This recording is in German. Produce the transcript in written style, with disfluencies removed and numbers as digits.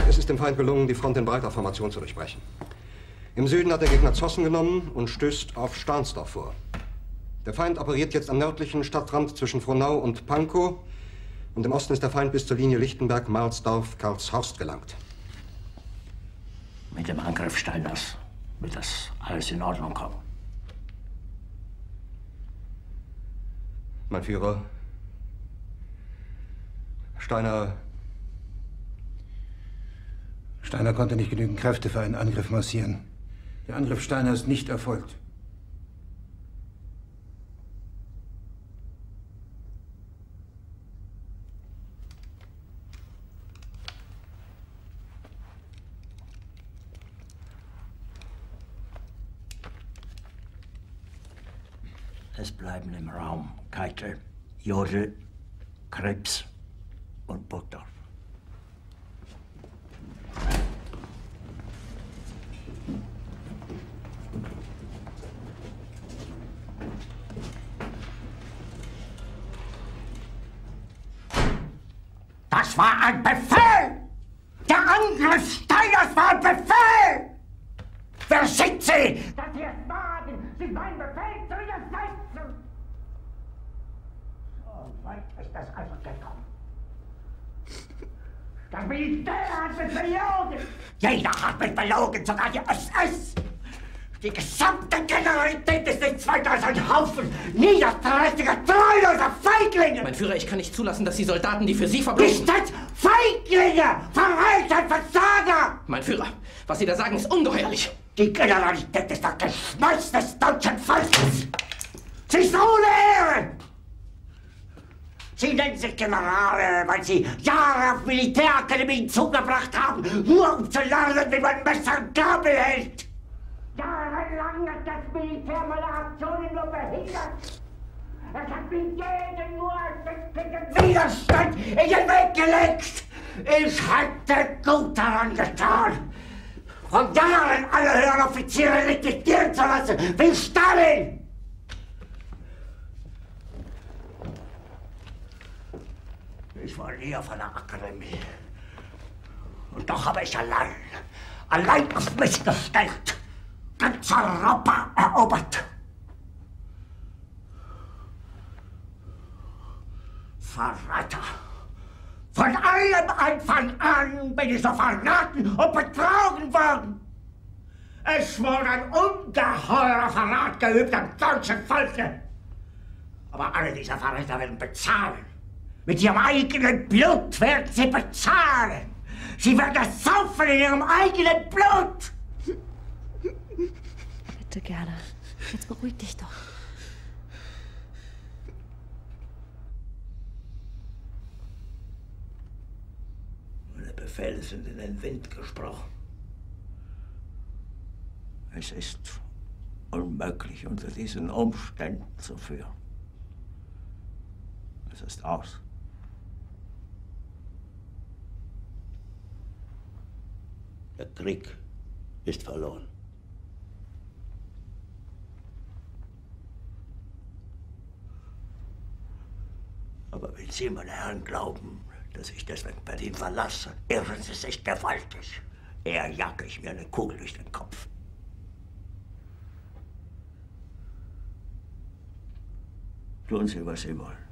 Es ist dem Feind gelungen, die Front in breiter Formation zu durchbrechen. Im Süden hat der Gegner Zossen genommen und stößt auf Stahnsdorf vor. Der Feind operiert jetzt am nördlichen Stadtrand zwischen Frohnau und Pankow. Und im Osten ist der Feind bis zur Linie Lichtenberg-Marsdorf-Karlshorst gelangt. Mit dem Angriff Steiners wird das alles in Ordnung kommen. Mein Führer, Steiner konnte nicht genügend Kräfte für einen Angriff massieren. Der Angriff Steiner ist nicht erfolgt. Es bleiben im Raum Keitel, Jodl, Krebs und Burgdorf. Das war ein Befehl! Der Angriff Steiners war ein Befehl! Wer sind Sie, dass Sie es wagen, sich meinen Befehl zu widersetzen? So weit ist das also gekommen. Das Militär hat mich belogen! Jeder hat mich belogen, sogar die SS! Die gesamte Generalität ist nichts weiter als ein Haufen niederträchtiger, treuloser Feiglinge! Mein Führer, ich kann nicht zulassen, dass die Soldaten, die für Sie verblosen... Nicht als Feiglinge! Verreiter, Versager! Mein Führer, was Sie da sagen, ist ungeheuerlich! Die Generalität ist das Geschmeiß des deutschen Volkes! Sie ist ohne Ehre! Sie nennen sich Generale, weil Sie Jahre auf Militärakademien zugebracht haben, nur um zu lernen, wie man Messer und Gabel hält! Jahrelang hat das Militär meine Aktionen nur behindert. Es hat mir jeden nur ersichtlichen Widerstand in den Weg gelegt. Ich hätte gut daran getan, von Jahren alle höheren Offiziere liquidieren zu lassen, wie Stalin. Ich war nie auf einer Akademie. Und doch habe ich allein auf mich gestellt, ganz Europa erobert. Verräter! Von allem Anfang an bin ich so verraten und betrogen worden. Es wurde ein ungeheurer Verrat geübt am deutschen Volke. Aber alle diese Verräter werden bezahlen. Mit ihrem eigenen Blut werden sie bezahlen. Sie werden es saufen in ihrem eigenen Blut. Bitte gerne. Jetzt beruhig dich doch. Meine Befehle sind in den Wind gesprochen. Es ist unmöglich, unter diesen Umständen zu führen. Es ist aus. Der Krieg ist verloren. Aber wenn Sie, meine Herren, glauben, dass ich deswegen Berlin verlasse, irren Sie sich gewaltig. Eher jage ich mir eine Kugel durch den Kopf. Tun Sie, was Sie wollen.